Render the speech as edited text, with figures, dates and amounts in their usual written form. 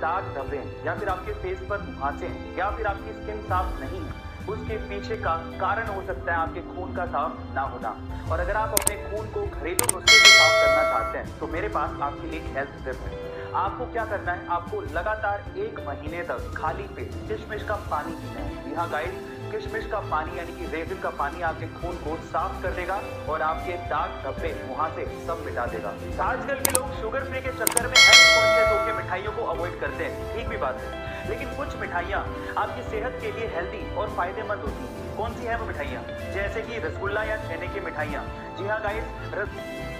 दाग धब्बे हैं या फिर आपके फेस पर मुहासे हैं या फिर आपकी स्किन साफ नहीं है, उसके पीछे का कारण हो सकता है आपके खून का साफ ना होना। और अगर आप अपने खून को घरेलू नुस्खे से साफ करना चाहते हैं तो मेरे पास आपके लिए एक हेल्थ टिप है। आपको क्या करना है, आपको लगातार 1 महीने तक खाली पेट किशमिश का पानी पीना है। जी हाँ गाइस, किशमिश का पानी यानी कि रेजिन का पानी आपके खून को साफ कर देगा और आपके दाग धब्बे मुहासे सब मिटा देगा। आजकल के लोग शुगर फ्री के चक्कर में हेल्थ कॉन्शियस होकर मिठाइयों को अवॉइड करते हैं, ठीक भी बात है, लेकिन कुछ मिठाइयाँ आपकी सेहत के लिए हेल्दी और फायदेमंद होती हैं। कौन सी है वो मिठाइयाँ? जैसे कि रसगुल्ला या छेने की मिठाइयाँ। जी हाँ गाइस,